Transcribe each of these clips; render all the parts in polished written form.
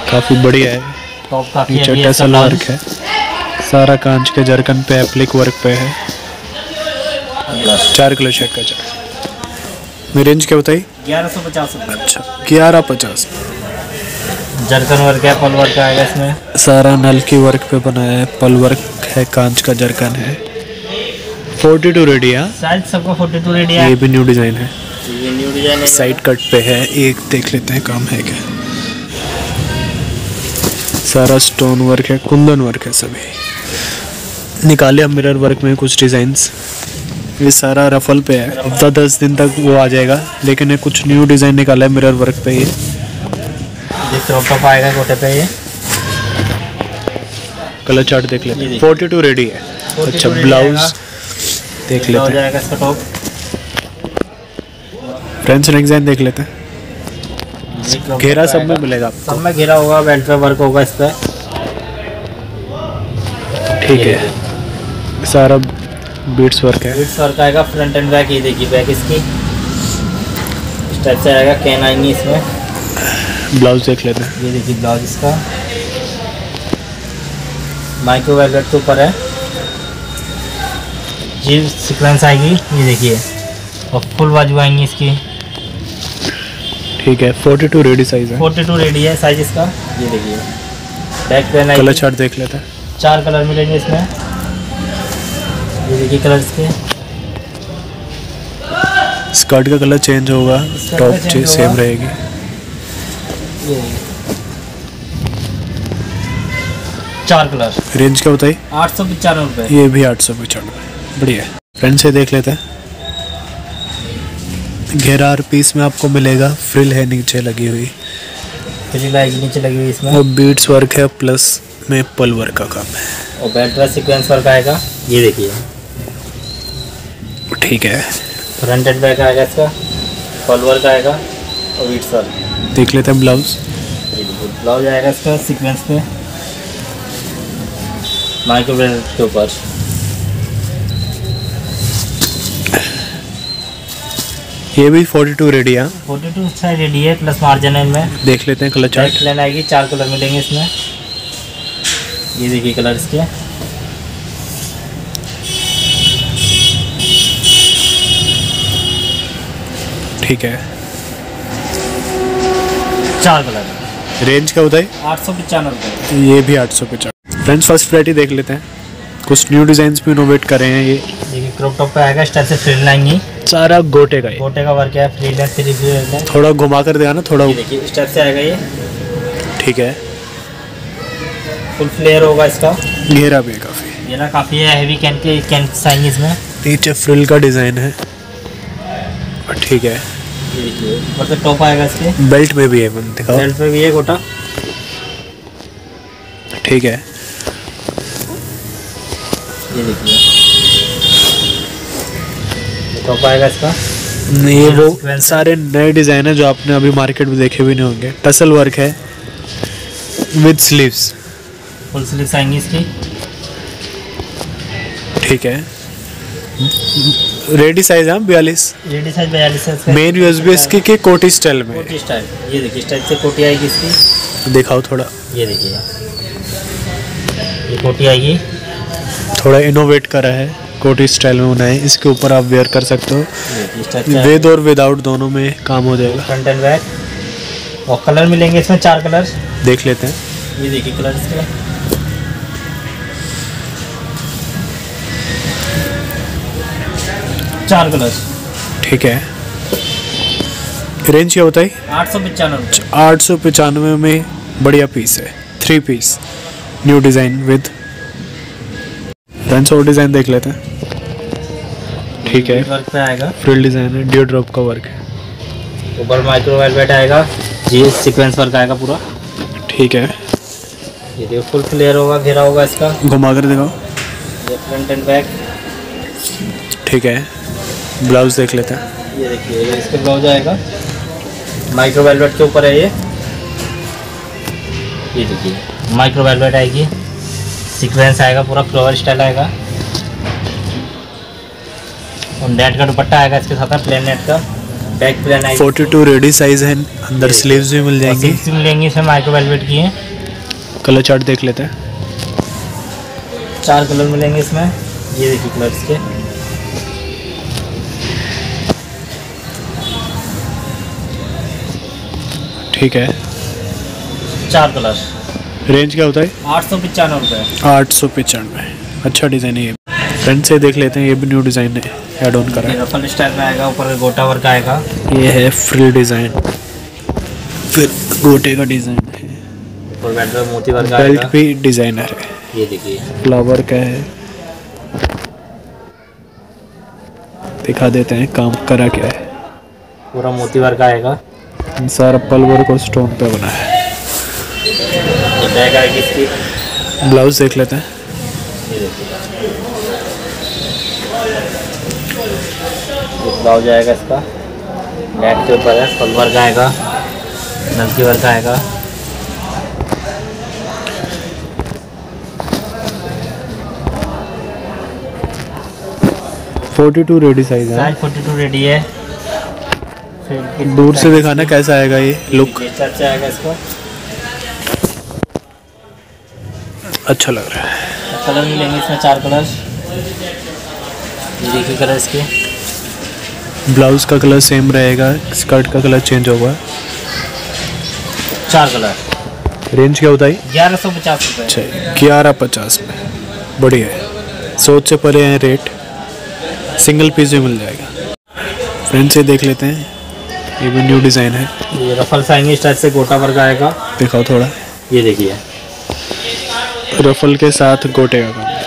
काफ़ी बढ़िया है। टॉप काफी नीचे है, टसल वर्क है, सारा कांच के जरकन पे एप्लिक वर्क पे है। 4 किलो चेक का चार्ज। रेंज क्या बताई? 1150 रुपये। अच्छा 1150। जरकन वर्क है, पल वर्क आएगा इसमें। सारा नल की वर्क पे बनाया है, पल वर्क है, कांच का जरकन है। 42 रेडी है। साइज सबका 42 रेडी है। ये भी न्यू डिज़ाइन है, ये न्यू डिजाइन है। साइड कट पे है। एक देख लेते हैं काम है क्या। सारा स्टोन वर्क है, कुंदन वर्क है सभी। निकाले हम मिरर वर्क में कुछ डिज़ाइंस। ये सारा रफल पे है, हफ्ता 10 दिन तक वो आ जाएगा, लेकिन ये कुछ न्यू डिज़ाइन निकाला है मिरर वर्क पे। ये क्रॉप टॉप आएगा गोटे पे। ये कलर चार्ट देख लेते हैं। 42 रेडी है। अच्छा ब्लाउज देख लेते हैं। इसका टॉप फ्रेंड्स नेक डिजाइन देख लेते हैं। घेरा सब में मिलेगा आपको। सब में घेरा होगा, बेल्ट पे वर्क होगा इस पे। ठीक है, सारा बीट्स वर्क है। बीट्स वर्क आएगा, फ्रंट एंड बैक। ये देखिए बैक इसकी इस टाइप से आएगा, कैन आएंगी इसमें। ब्लाउज देख लेते हैं। ये देखिए ब्लाउज इसका माइक्रो वेलवेट के ऊपर है, जी सीक्वेंस आएगी। ये देखिए, और फुल बाजू आएंगी इसकी। ठीक है, 42 रेडी साइज है। 42 रेडी है साइज इसका। ये देखिए बैक पेन आएगी। कलर चार्ट देख लेते हैं। 4 कलर मिलेंगे इसमें। ये देखिए कलर इसके। स्कर्ट का कलर चेंज होगा, टॉप सेम रहेगी। ये 4 कलर। रेंज क्या बताई? 895 रुपये। ये भी 895, बढ़िया है। फ्रेंड से देख लेते हैं। घेरा हर पीस में आपको मिलेगा, फ्रिल है नीचे लगी हुई, फ्रिल आएगी नीचे लगी हुई इसमें। और बीट्स वर्क है, प्लस में पल वर्क का काम है, और बेल्ट का सीक्वेंस वर्क आएगा। ये देखिए ठीक है। फ्रंट एंड बैक आएगा इसका, पल वर्क आएगा और बीट्स वर्क। देख लेते हैं ब्लाउज। ये देखिए ब्लाउज आएगा इसका सीक्वेंस पे, माइक्रो वेलवेट के ऊपर। ये भी 42 रेडी है। 42 साइज रेडी है, प्लस मार्जिन है इनमें। देख लेते हैं कलर चार्ट। बैक लाइन आएगी, 4 कलर मिलेंगे इसमें। ये देखिए कलर इसके। ठीक है, 4 कलर। रेंज क्या बताई? 895 रुपये। ये भी 850। फ्रेंड्स फर्स्ट वैरायटी देख लेते हैं। कुछ न्यू डिजाइन्स भी इनोवेट कर रहे हैं। ये देखिए क्रॉप टॉप पे आएगा, इस टाइप से फ्रिल आएंगी। सारा गोटे का, गोटे का वर्क है, फ्रिल है, 3 फ्रिल है। थोड़ा घुमा कर देगा ना थोड़ा। ये देखिए इस टाइप से आएगा ये। ठीक है, फुल फ्लेयर होगा इसका। घेरा भी है काफी। ये ना काफ़ी है, हैवी कैन आएंगी इसमें। नीचे फ्रिल का डिजाइन है। ठीक है, ये देखिए ऊपर से टॉप आएगा इसके। बेल्ट में भी है, दिखाओ। बेल्ट पे भी है गोटा। ठीक है, ये देखिए टॉप आएगा इसका। ये वो सारे नए डिजाइन है जो आपने अभी मार्केट में देखे भी नहीं होंगे। टसल वर्क है विद स्लीव्स, फुल स्लीव्स आएंगी इसकी। ठीक है, रेडी साइज है 42। रेडी साइज 42 है। मेन यूएसबी इसकी के कोटी स्टाइल में। कोटी स्टाइल। ये देखिए इस टाइप से कोटी आएगी इसकी। दिखाओ थोड़ा। ये देखिए ये कोटी आएगी। थोड़ा इनोवेट करा है, कोटी स्टाइल में बनाए। इसके ऊपर आप वेयर कर सकते हो, विद और विदाउट दोनों में काम हो जाएगा। Front and back. और कलर मिलेंगे इसमें 4 कलर। देख लेते हैं। ये देखिए कलर इसके 4 कलर। ठीक है, रेंज क्या बताई? 895। 895 में बढ़िया पीस है, 3 piece new design with. Friends और डिज़ाइन देख लेते हैं। ठीक है, वर्क पे आएगा, फ्रिल डिज़ाइन है, ड्यू ड्रॉप का वर्क है। ऊपर माइक्रो वेलवेट आएगा जी, सीक्वेंस वर्क आएगा पूरा। ठीक है, ये देखो फुल क्लियर होगा, घेरा होगा इसका। घुमा कर दिखाओ। ये फ्रंट एंड बैक। ठीक है, ब्लाउज देख लेते हैं। ये देखिए ये इसका ब्लाउज आएगा, माइक्रो वेलवेट के ऊपर है ये देखिए माइक्रो वेलवेट आएगी, सीक्वेंस आएगा, पूरा फ्लावर स्टाइल आएगा। और नेट का दुपट्टा आएगा इसके साथ में, प्लेन नेट का। बैक प्लेन है। 42 रेडी साइज है, अंदर स्लीव्स भी मिल जाएंगी। स्लीव्स मिलेंगी, इसमें माइक्रो वेलवेट की है। कलर चार्ट देख लेते हैं। 4 कलर मिलेंगे इसमें, ये देखिए कलर्स के। ठीक है, 4 कलर। रेंज क्या होता है? 895 रुपये। 895। अच्छा डिज़ाइन है ये। फ्रंट से देख लेते हैं, ये भी न्यू डिज़ाइन है, ऐड ऑन करा है। रफल स्टाइल में आएगा, ऊपर गोटा वर्क आएगा। ये है फ्रिल डिज़ाइन, फिर गोटे का डिज़ाइन है, और बेल्ट में मोती वर्क बेल्ट आएगा। भी डिज़ाइनर है, ये देखिए फ्लावर का है। दिखा देते हैं काम करा क्या है। पूरा मोती वर्क आएगा। सारा पल्वर को स्टोन पे बना है। ये बैक आएगी इसकी। ब्लाउज देख लेते हैं। ये देखिए ब्लाउज आएगा इसका, नेट के ऊपर है, फुल वर्क आएगा, नलकी वर्क आएगा। (42) रेडी साइज है। साइज 42 रेडी है। फिर दूर से दिखाना कैसा आएगा ये लुक। ये टाइप से आएगा इसको। अच्छा लग रहा है। कलर मिलेंगे इसमें 4 कलर। ये देखिए कलर इसके। ब्लाउज का कलर सेम रहेगा, स्कर्ट का कलर चेंज होगा। 4 कलर। रेंज क्या होता है? 1150 रुपये। अच्छा, 1150 में बढ़िया है, सोच से परे है रेट। सिंगल पीस भी मिल जाएगा। फ्रेंड से देख लेते हैं, ये भी न्यू डिज़ाइन है। ये रफल आएंगे, इस टाइप से गोटा वर्क आएगा। दिखाओ थोड़ा। ये देखिए रफल के साथ गोटे का काम।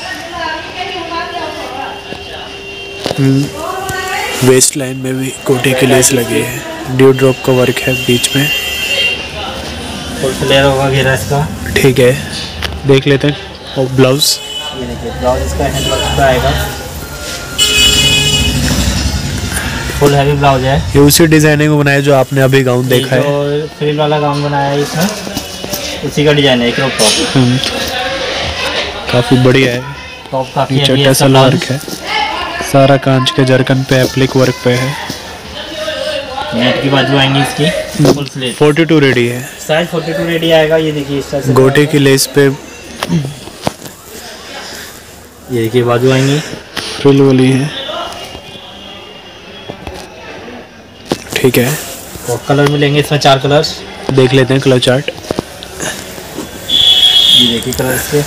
वेस्ट लाइन में भी गोटे की लेस लगी है, ड्यू ड्रॉप का वर्क है बीच में। फुल फ्लेयर होगा घेरा इसका। ठीक है, देख लेते हैं। और ब्लाउज, ये देखिए ब्लाउज इसका हैंड वर्क का आएगा। फुल हैवी ब्लाउज है। ये उसी डिजाइनिंग को बनाया जो आपने अभी गाउन देखा है। जो फ्रिल वाला गाउन बनाया है इसमें, उसी का डिजाइन है। क्रॉप टॉप काफ़ी बढ़िया है। टॉप काफी नीचे हैवी है। टसल वर्क है, सारा कांच के जरकन पे एप्लिक वर्क पे है। नेट की बाजू आएंगी इसकी, फुल स्लीव। 42 रेडी है। साइज 42 रेडी आएगा। ये देखिए इस तरह से गोटे की लेस पे ये देखिए बाजू आएंगी। फ्रिल वाली है। ठीक है, और कलर मिलेंगे इसमें 4 कलर। देख लेते हैं कलर चार्ट। ये देखिए कलर इसके।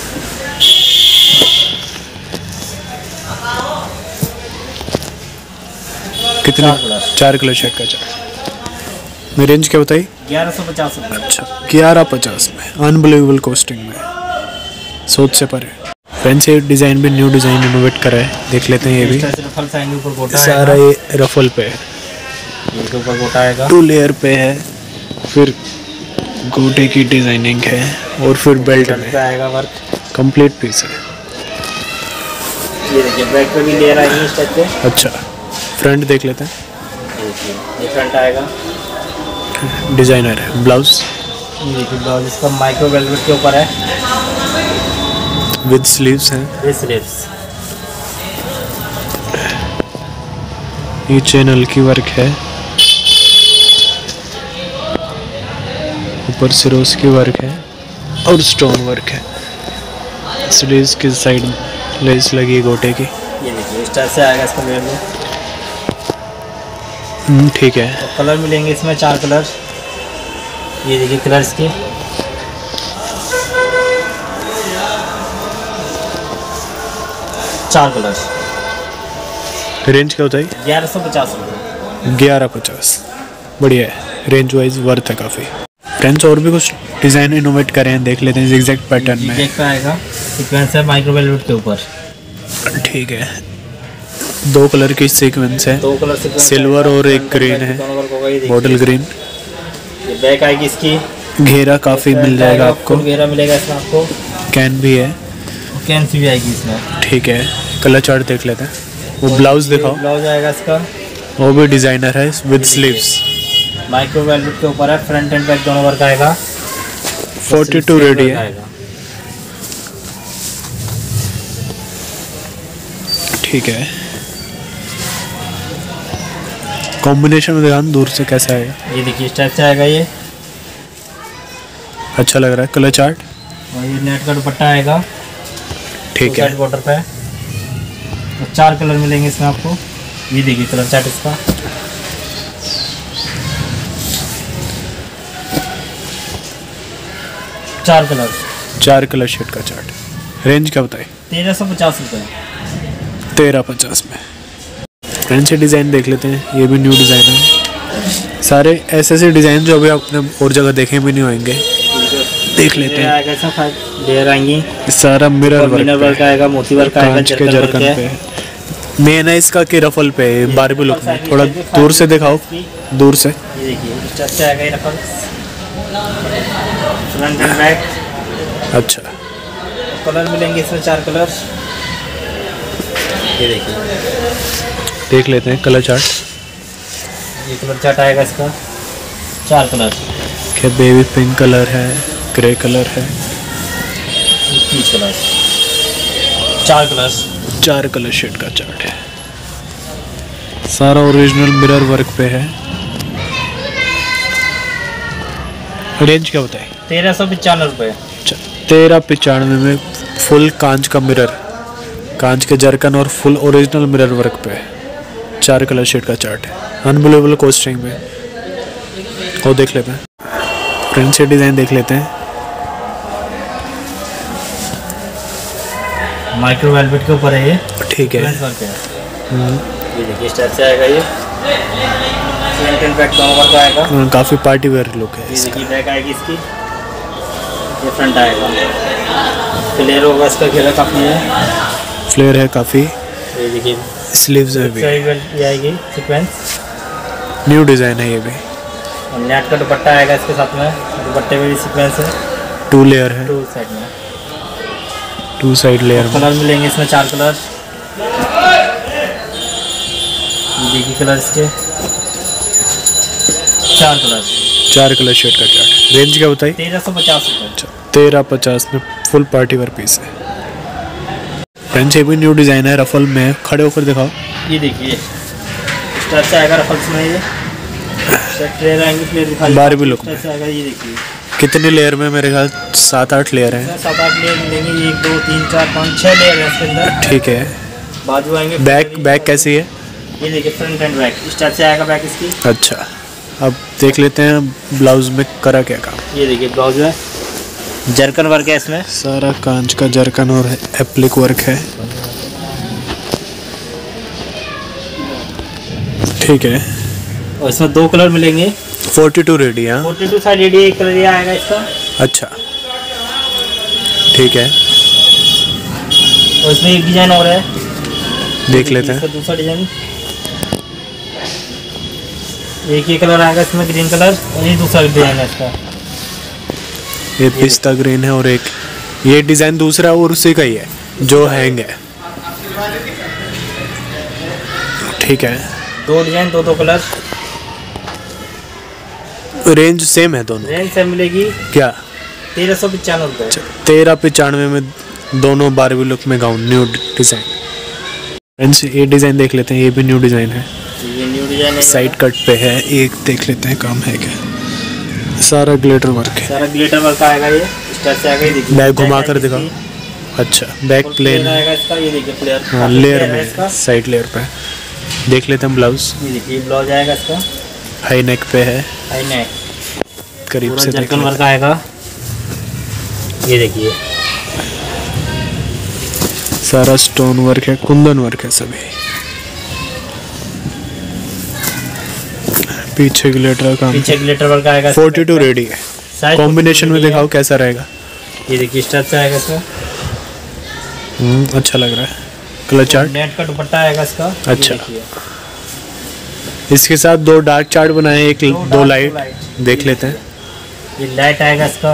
कितने? 4 कलर। 4 कलर शेड का चार्ट। मेरी रेंज क्या बताई? 1150 रुपये। अच्छा, 1150 में अनबिलीवेबल कॉस्टिंग में, सोच से परे। फ्रेंड्स ये डिज़ाइन भी न्यू डिज़ाइन इनोवेट करा है, देख लेते हैं। ये भी रफल आएंगे, ऊपर गोटा सारा आएगा। ये रफल पे है, ये ऊपर गोटा आएगा। 2 लेयर पे है, फिर गोटे की डिजाइनिंग है, और फिर बेल्ट में पे आएगा वर्क। कंप्लीट पीस है। ये देखिए बैक पे भी लेयर आएंगी इस टाइप पे। अच्छा, फ्रंट देख लेते हैं। ये देखिए ये फ्रंट आएगा। डिजाइनर है। ब्लाउज, ये देखिए ब्लाउज इसका माइक्रो वेलवेट के ऊपर है, विद स्लीव्स हैं। ये स्लीव्स। ये चैनल की वर्क है, ऊपर सिरोस की वर्क है और स्टोन वर्क है। स्लीव्स की साइड लेस लगी है गोटे की। ये देखिए इस टाइप से आएगा इसका लेयर में। ठीक है। तो कलर मिलेंगे इसमें 4 कलर। ये देखिए कलर्स के। चार कलर। रेंज क्या होता है? 1150 रुपये। 1150, बढ़िया है, रेंज वाइज वर्थ है काफ़ी। फ्रेंड्स और भी कुछ डिज़ाइन इनोवेट करें हैं, देख लेते हैं एग्जैक्ट पैटर्न में। देख पाएगा सीक्वेंस है माइक्रो वेलवेट के ऊपर। ठीक है, 2 कलर की सीक्वेंस है, 2 कलर सीक्वेंस, सिल्वर और एक ग्रीन है, बॉटल ग्रीन। ये बैक आएगी इसकी। घेरा काफ़ी मिल जाएगा आपको, घेरा मिलेगा इसमें आपको। कैन भी है, कैन सी भी आएगी इसमें। ठीक है, कलर चार्ट देख लेते हैं। वो ब्लाउज दिखाओ। ब्लाउज आएगा इसका, वो भी डिज़ाइनर है विद स्लीव्स। माइक्रो वेलवेट के ऊपर है, फ्रंट एंड बैक दोनों वर्क आएगा। 42 रेडी है। ठीक है, कॉम्बिनेशन में दिखाना दूर से कैसा आएगा। ये देखिए इस टाइप से आएगा ये, अच्छा लग रहा है कलर चार्ट। और ये नेट का दुपट्टा आएगा, ठीक है। बॉर्डर पे तो 4 कलर मिलेंगे इसमें आपको। ये देखिए कलर चार्ट इसका, चार कलर शेड का चार्ट। रेंज क्या बताए? 1350 रुपये। 1350 में। फ्रेंड्स ये डिज़ाइन देख लेते हैं, ये भी न्यू डिज़ाइन है। सारे ऐसे डिज़ाइन जो अभी आपने और जगह देखे भी नहीं होंगे, देख लेते हैं। लेयर आएंगी, सारा मिरर वर्क आएगा, मोती वर्क आएगा, कांच के जरकन पे। मेन है इसका कि रफल पे बारबी लुक में। थोड़ा दूर से दिखाओ, दूर से। ये देखिए इस टाइप से आएगा ये रफल, फ्रंट एंड बैक। अच्छा, कलर मिलेंगे इसमें 4 कलर। ये देखिए देख लेते हैं कलर चार्ट। ये कलर चार्ट आएगा इसका, 4 कलर। क्या बेबी पिंक कलर है, ग्रे कलर है, पीच कलर, 4 कलर शेड का चार्ट है। सारा ओरिजिनल मिरर वर्क पे है। रेंज क्या बताए? 1395 रुपये। 1395 में फुल कांच का मिरर, कांच के जरकन और फुल ओरिजिनल मिरर वर्क पे 4 कलर शेड का चार्ट है। अनबिलीवेबल कॉस्टिंग में। और देख लेते हैं फ्रेंड्स, ये डिज़ाइन देख लेते हैं। माइक्रो वेलवेट के ऊपर है ये, ठीक है। ये देखिए इस टाइप से आएगा ये, फ्रंट एंड बैक दोनों वर्क आएगा। काफ़ी पार्टी वेयर लुक है। ये देखिए बैक आएगी इसकी, ये फ्रंट आएगा। फ्लेयर होगा इसका, घेरा काफ़ी है, फ्लेयर है काफ़ी। ये देखिए स्लीव्स में भी ये आएगी सीक्वेंस, न्यू डिज़ाइन है ये भी। और नेट का दुपट्टा आएगा इसके साथ में, दुपट्टे में भी सीक्वेंस है। 2 लेयर है, 2 साइड में, 2 साइड लेयर। कलर मिलेंगे इसमें 4 कलर। ये देखिए कलर इसके 4 कलर शेड का चार्ट। रेंज क्या बताई? 1350 रुपये। 1350 में फुल पार्टी वेयर पीस है। फ्रेंड्स ये भी न्यू डिज़ाइन है, रफल में। खड़े होकर दिखाओ। ये देखिए इस टाइप से आएगा रफल्स में, ये ट्रेन आएंगे, फ्लेयर दिखा बारबी लुक में आएगा। ये देखिए कितने लेयर में? मेरे ख्याल 7-8 लेयर हैं। 7-8 लेयर मिलेंगे, 1 2 3 4 5 6 लेयर है इसके अंदर। ठीक है। बाजू आएंगे। बैक कैसी है? ये देखिए फ्रंट एंड बैक इस टाइप से आएगा बैक इसकी। अच्छा, अब देख लेते हैं ब्लाउज में करा क्या काम। ये देखिए ब्लाउज है, जरकन वर्क है इसमें, सारा कांच का जरकन और एप्लिक वर्क है। ठीक है। और इसमें 2 कलर मिलेंगे। 42 रेडी है। 42 साइड रेडी, एक कलर ये आएगा इसका। अच्छा, ठीक है। और इसमें एक डिजाइन और है, देख लेते हैं। दूसरा डिजाइन, एक ही कलर आएगा इसमें, ग्रीन कलर। और ये दूसरा डिजाइन है इसका, ये पिस्ता ग्रीन है। और एक ये डिजाइन दूसरा और उसी का ही है जो हैंग है। ठीक है। 2 डिजाइन 2 कलर। रेंज सेम है दोनों? रेंज सेम मिलेगी। क्या? 1395 रुपये। 1395 में दोनों बारबी लुक में गाउन, न्यू डिज़ाइन। फ्रेंड्स ये डिज़ाइन देख लेते हैं, ये भी न्यू डिज़ाइन है। ये न्यू डिज़ाइन है, साइड कट पे है। एक देख लेते हैं काम है क्या। सारा ग्लिटर वर्क है, सारा ग्लिटर वर्क आएगा। ये इस टाइप से आएगा। ये देखिए बैक घुमा कर दिखाओ। अच्छा, बैक प्लेन आएगा इसका। ये देखिए फ्लेयर, हाँ लेयर में, साइड लेयर पे। देख लेते हैं ब्लाउज। ये देखिए ब्लाउज आएगा इसका, हाई नेक पे है। हाई नेक, करीब से जरकन वर्क आएगा। ये देखिए सारा स्टोन वर्क है, कुंदन वर्क है सभी। पीछे ग्लिटर का, पीछे ग्लिटर वर्क आएगा। 42 रेडी है। कॉम्बिनेशन में दिखाओ कैसा रहेगा। ये देखिए इस टाइप से आएगा इसका। अच्छा लग रहा है। कलर चार्ट, नेट का दुपट्टा आएगा इसका। अच्छा, इसके साथ 2 डार्क चार्ट बनाए, एक 2 लाइट। देख लेते हैं। ये लाइट आएगा इसका,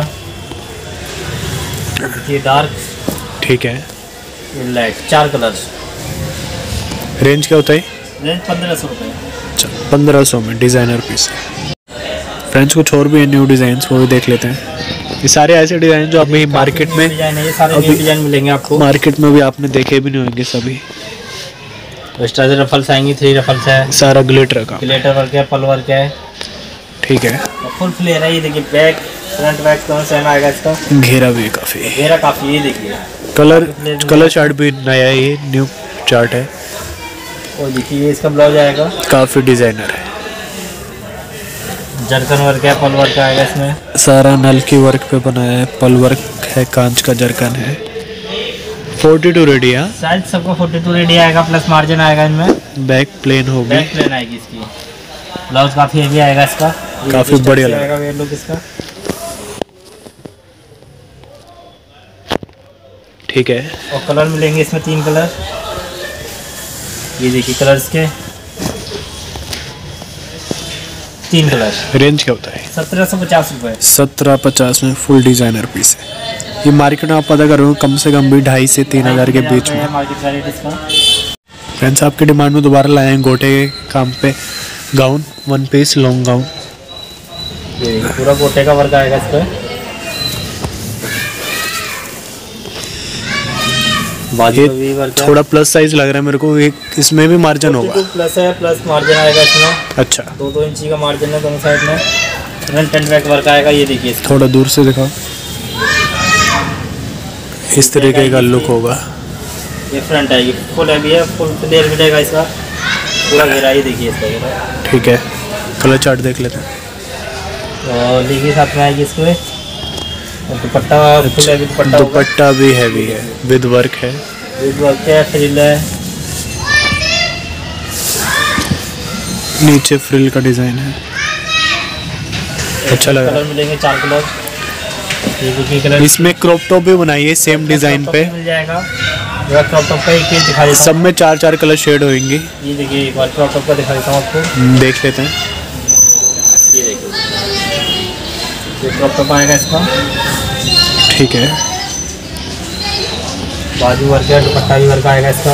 ये डार्क। ठीक है। ये लाइट, 4 कलर। रेंज क्या होता है? रेंज 1500 रुपये। अच्छा, 1500 में डिज़ाइनर पीस है। फ्रेंड्स कुछ और भी है न्यू डिज़ाइन, वो भी देख लेते हैं। ये सारे ऐसे डिज़ाइन जो अभी मार्केट में, डिजाइन है, ये सारे न्यू डिजाइन मिलेंगे आपको। मार्केट में भी आपने देखे भी नहीं होंगे सभी। इस तरह से रफल्स आएंगी, 3 रफल्स है, सारा ग्लिटर का। ग्लिटर वर्क है, पल वर्क है, ठीक है। फुल फ्लेयर है। ये देखिए बैक फ्रंट बैक दोनों सेम आएगा इसका। घेरा भी काफ़ी, घेरा काफ़ी, ये देखिए कलर चार्ट भी नया है, ये न्यू चार्ट है। और देखिए इसका ब्लाउज आएगा, काफ़ी डिज़ाइनर है। जरकन वर्क है, पल वर्क आएगा इसमें। सारा नल की वर्क पे बनाया है, पल वर्क है, कांच का जरकन है। 42 रेडी है। साइज सबका 42 रेडी आएगा, प्लस मार्जिन आएगा इनमें। बैक प्लेन होगी, बैक प्लेन आएगी इसकी। ब्लाउज काफ़ी हेवी आएगा इसका, काफ़ी बढ़िया आएगा ये लुक इसका। ठीक है। और कलर मिलेंगे इसमें 3 कलर। ये देखिए कलर्स के 3 कलर। रेंज क्या होता है? 1750 रुपये। 1750 में फुल डिज़ाइनर पीस है। ये मार्केट में आप पता करो कम से कम भी 2500 से 3000 के बीच में। मार्केट का रेट इसका। फ्रेंड्स आपकी डिमांड में दोबारा लाए हैं गोटे के काम पे गाउन, 1 पीस लॉन्ग गाउन। ये पूरा गोटे का वर्क आएगा इस पर। ये थोड़ा प्लस साइज लग रहा है मेरे को, एक इसमें भी मार्जिन होगा। प्लस है, प्लस मार्जिन आएगा इसमें। अच्छा, 2-2 इंची का मार्जिन है दोनों साइड में। फ्रंट एंड बैक वर्क आएगा, ये देखिए थोड़ा दूर से दिखाओ। इस तरीके का लुक होगा। ये फ्रंट आएगी, फुल हैवी है, फुल फ्लेयर मिलेगा इसका। पूरा घेरा ही देखिए इसका घेरा। ठीक है, कलर चार्ट देख लेते हैं। और देखिए साथ में आएगी इसमें दुपट्टा, फुल हैवी दुपट्टा। दुपट्टा भी हैवी है, विद वर्क है। विद वर्क है, फ्रिल है। नीचे फ्रिल का डिजाइन है, अच्छा लग रहा है। कलर मिलेंगे 4 कलर। ये देखिए कलर। इसमें क्रॉप टॉप भी बनाई है सेम डिजाइन पे, मिल जाएगा। क्रॉप टॉप का एक पीस दिखा देता हूं। सब में 4-4 कलर शेड होंगे। ये देखिए एक बार क्रॉप टॉप का दिखा देता हूँ आपको, देख लेते हैं। ये देखिए ये क्रॉप टॉप आएगा इसका। ठीक है, बाजू वर्क है, दुपट्टा भी वर्क आएगा इसका।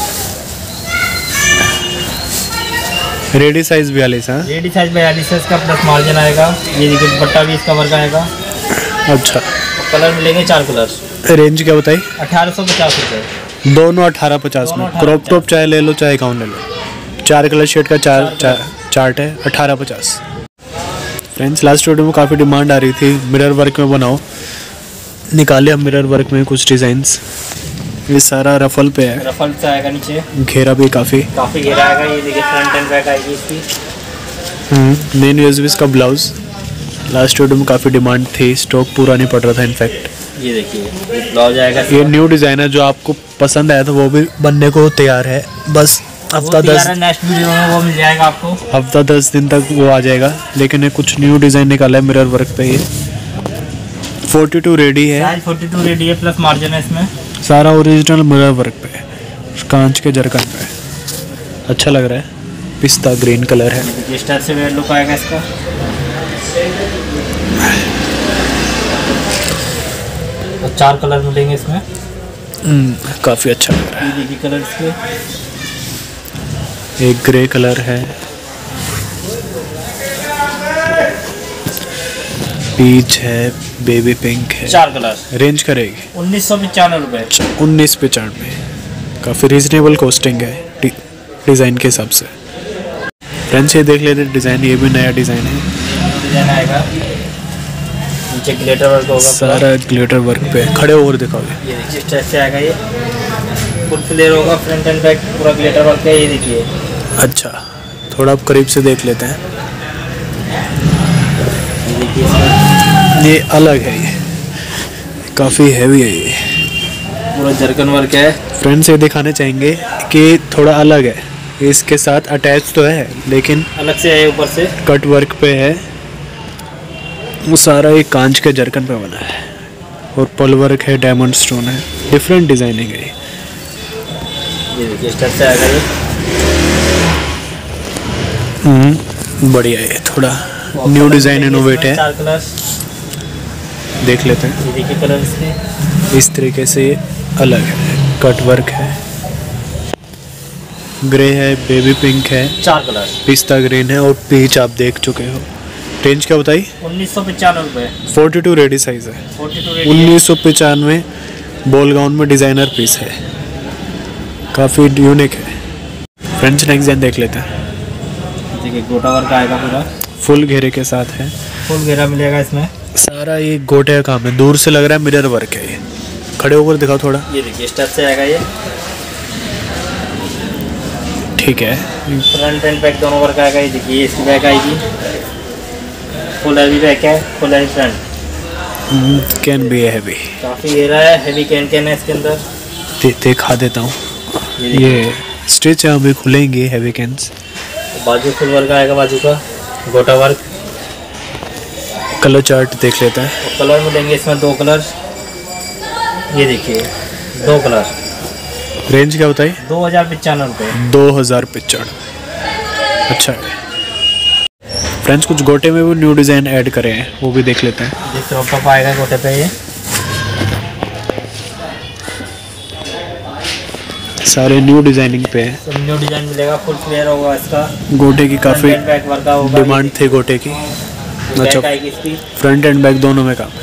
रेडी साइज 42 है। रेडी साइज 42 है इसका, प्लस मार्जिन आएगा। ये देखिए दुपट्टा भी इसका वर्क आएगा। अच्छा, कलर मिलेंगे 4 कलर। रेंज क्या बताई? 1850 रुपये। दोनों 1850 में। क्रॉप टॉप चाहे ले लो चाहे गाउन ले लो। 4 कलर शेड का चार्ट है, 1850। फ्रेंड्स लास्ट वीडियो में काफ़ी डिमांड आ रही थी मिरर वर्क में बनाओ, निकाले हम मिरर वर्क में कुछ डिज़ाइंस। ये सारा रफल पे है, रफल से आएगा नीचे। घेरा भी काफ़ी घेरा आएगा। ये देखिए फ्रंट एंड बैक आएगी इसकी। मेन यूज का ब्लाउज लास्ट वीडियो में काफ़ी डिमांड थी, स्टॉक पूरा नहीं पड़ रहा था इनफैक्ट। ये देखिए ब्लाउज आएगा। ये न्यू डिज़ाइन है, जो आपको पसंद आया था वो भी बनने को तैयार है। बस हफ्ता 10 नेक्स्ट वीडियो में वो मिल जाएगा आपको। हफ्ता 10 दिन तक वो आ जाएगा। लेकिन ये कुछ न्यू डिज़ाइन निकाला है मिरर वर्क पे। ये 42 रेडी है, 42 रेडी है, प्लस मार्जिन है इसमें। सारा ओरिजिनल मिरर वर्क पे, कांच के जरकन पे, अच्छा लग रहा है। पिस्ता ग्रीन कलर है। इस टाइप से वेयर लुक आएगा इसका। और 4 कलर मिलेंगे इसमें। काफ़ी अच्छा लग रहा है। ये देखिए कलर इसके। एक ग्रे कलर है, पीच है, बेबी पिंक है। 4 कलर। रेंज करेगी 1995 रुपये। 1995। काफ़ी रीजनेबल कॉस्टिंग है डिज़ाइन के हिसाब से। फ्रेंड्स ये देख लेते डिज़ाइन, ये भी नया डिज़ाइन है। डिज़ाइन आएगा, नीचे ग्लिटर वर्क होगा। सारा ग्लिटर वर्क पे। खड़े और दिखाओगे। ये देखिए इस टाइप से आएगा। ये फुल फ्लेयर होगा, फ्रंट एंड बैक पूरा ग्लिटर वर्क है। ये देखिए। अच्छा, थोड़ा आप करीब से देख लेते हैं। ये देखिए ये अलग है, ये काफ़ी हैवी है। ये पूरा जरकन वर्क है। फ्रेंड्स ये दिखाने चाहेंगे कि थोड़ा अलग है, इसके साथ अटैच तो है लेकिन अलग से है, ऊपर से कट वर्क पे है। वो सारा एक कांच के जरकन पे बना है और पल वर्क है, डायमंड स्टोन है, डिफरेंट डिजाइनिंग है। ये देखिए इस टाइप से आएगा ये। बढ़िया है, थोड़ा न्यू डिज़ाइन इनोवेट है। 4 कलर देख लेते हैं। ये देखिए कलर इसके। इस तरीके से अलग है, कट वर्क है, ग्रे है, बेबी पिंक है, 4 कलर, पिस्ता ग्रीन है और पीच आप देख चुके हो। रेंज क्या बताई? 1995 रुपये। 42 रेडी साइज है। 1995 बॉल गाउन में डिज़ाइनर पीस है, काफ़ी यूनिक है। फ्रेंच नेक डिजाइन देख लेते हैं। देखिए गोटा वर्क आएगा पूरा, फुल घेरे के साथ है, फुल घेरा मिलेगा इसमें। सारा ये गोटे का काम है, दूर से लग रहा है मिरर वर्क है ये। खड़े होकर दिखाओ थोड़ा। ये देखिए इस टाइप से आएगा ये। ठीक है, फ्रंट एंड बैक दोनों वर्क आएगा। ये देखिए इसकी बैक आएगी, फुल हैवी बैक है, फुल हैवी फ्रंट। कैन भी हैवी, काफ़ी घेरा है, हैवी कैन है इसके अंदर। दिखा देता हूँ। ये स्टिच है, अभी खुलेंगे हैवी कैंस। बाजू फुल वर्क आएगा, बाजू का गोटा वर्क। कलर चार्ट देख लेता है। और कलर मिलेंगे इसमें 2 कलर। ये देखिए 2 कलर। रेंज क्या बताई? 2095 रुपये। 2095। अच्छा है। फ्रेंड्स कुछ गोटे में भी न्यू डिज़ाइन ऐड करे हैं, वो भी देख लेते हैं। ये क्रॉप टॉप आएगा गोटे पे, ये सारे न्यू डिजाइनिंग पे है। सब न्यू डिजाइन मिलेगा, फुल क्लियर होगा इसका। गोटे की काफ़ी बैक वर्क का होगा। डिमांड थी गोटे की। अच्छा, आएगी इसकी, फ्रंट एंड बैक दोनों में काम।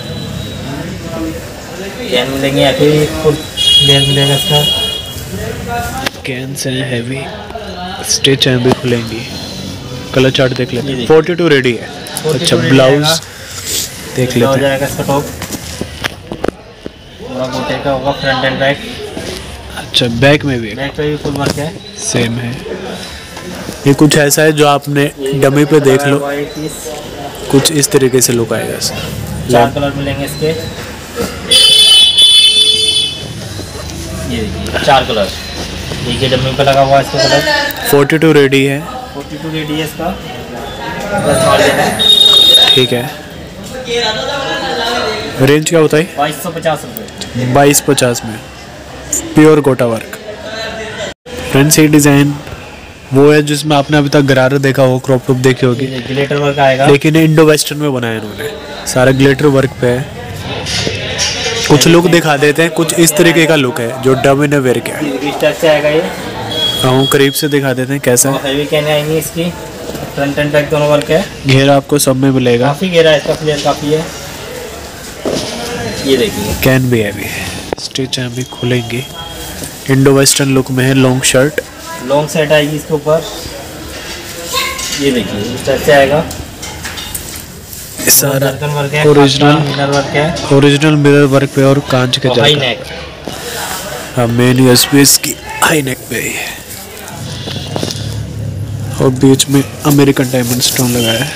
कैन मिलेंगे या फिर फुल क्लियर मिलेगा इसका। कैंस हैं हैवी, स्टिच हैं भी खुलेंगी। कलर चार्ट देख लेते हैं। 42 रेडी है। अच्छा, ब्लाउज देख लेते हो हैं। जाएगा इसका टॉप पूरा गोटे का होगा, फ्रंट एंड बैक। अच्छा, बैक में भी बैक पे भी फुल वर्क है, सेम है। ये कुछ ऐसा है जो आपने डमी पे देख लो, कुछ इस तरीके से लुक आएगा इसका। 4 कलर मिलेंगे इसके। ये देखिए 4 कलर, ये डमी पे लगा हुआ है इसका कलर। 42 रेडी है। 42 रेडी है इसका, बस मार्जिन है। ठीक है, रेंज क्या बताई? 2250 रुपये। 2250 में प्योर गोटा वर्क। फ्रेंड्स ये डिज़ाइन वो है जिसमें आपने अभी तक गरारा देखा हो, क्रॉप टॉप देखी होगी, ग्लिटर वर्क आएगा। लेकिन इंडो वेस्टर्न में बनाया इन्होंने, सारा ग्लिटर वर्क पे है। कुछ लुक दिखा देते हैं, कुछ इस तरीके का लुक है जो डमी ने वेयर किया है। इस टाइप से आएगा ये। हाँ, करीब से दिखा देते हैं कैसा है। हैवी कैन आएंगी इसकी, फ्रंट एंड बैक दोनों वर्क है। घेरा आपको सब में मिलेगा, काफ़ी घेरा है इसका, क्लियर काफ़ी है। ये देखिए कैन भी हैवी है, स्टिच है भी खुलेंगी। इंडो वेस्टर्न लुक में है, लॉन्ग शर्ट, लॉन्ग सेट आएगी इसके ऊपर। ये देखिए इस टाइप से आएगा, सारा वर्क है, ओरिजिनल मिरर वर्क है, ओरिजिनल मिरर वर्क पे और कांच के हाई जाता। नेक। हाँ, मेन यूएसपी इसकी हाई नेक पे ही है और बीच में अमेरिकन डायमंड स्टोन लगाया है।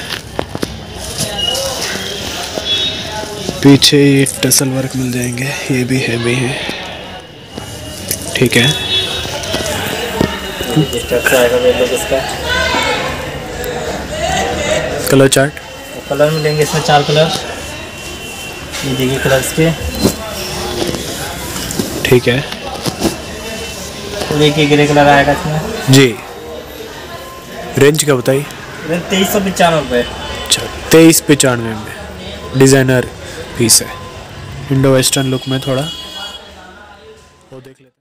पीछे ये टसल वर्क मिल जाएंगे, ये भी हैवी है। ठीक है, इस टाइप से आएगा वेट लुक इसका। कलर चार्ट कलर मिलेंगे इसमें 4 कलर। ये देखिए कलर इसके। ठीक है और एक ही ग्रे कलर आएगा इसमें जी। रेंज क्या बताई? 2395 रुपये। अच्छा, 2395 में डिज़ाइनर पीस है, इंडो वेस्टर्न लुक में थोड़ा।